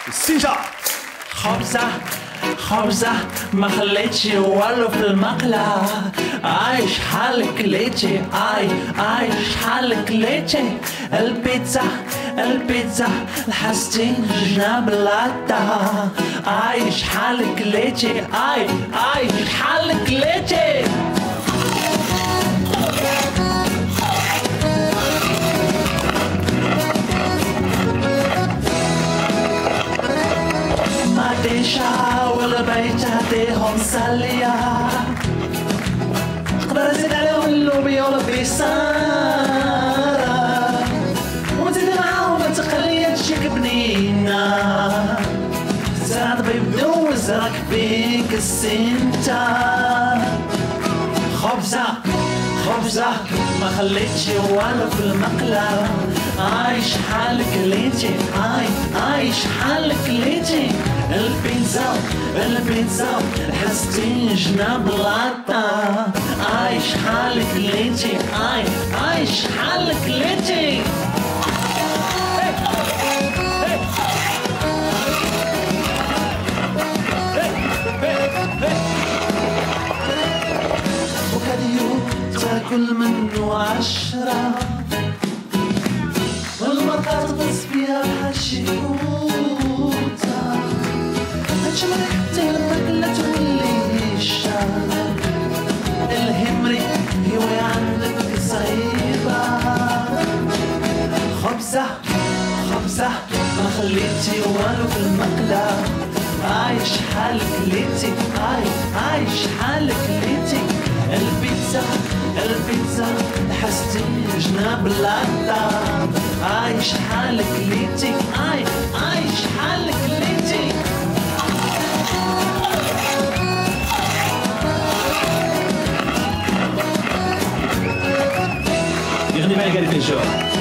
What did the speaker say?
سيجا خبزة خبزة ما خليتشي والو في المقلة. عايش حالك ليتشي عايش حالك ليتشي. البيتزا البيتزا لحستين جناب لاتا. عايش حالك ليتشي عايش حالك ليتشي. ديشا ولا بيتا ديهم سالية. اقدر ازيد عليهم اللوبيا ولا بيسارة، ونزيد معاهم التقلية تجيك بنينة. زاد بيبدو وزرك فيك السنتا. خبزة خبزة ما خليتشي والو في المقلة. عايش حالك ليتي عايش حالك ليتي. البيتزا البيتزا حستين جناب لاطا. عايش حالك ليتي عايش حالك ليتي. وكاديو تاكل منه 10، والمرقة تغص فيها بحال شيكوتا. هتشمرك حتى الماكلة تولي الشام. الهمري هواية عندك صعيبة. خبزة خبزة ما خليتي والو في المقلة. عايش حالك ليتي عايش حالك ليتي. البيتزا البيتزا حستين جناب لاتا. عايش حالك ليتي عايش حالك ليتي. يغني معايا قال لي شو